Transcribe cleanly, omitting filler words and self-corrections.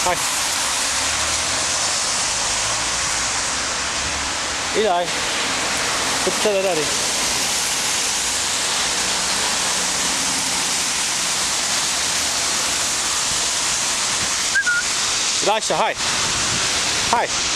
Thôi. Ý rồi. Thích xe ra đi. Daj się, haj. Haj.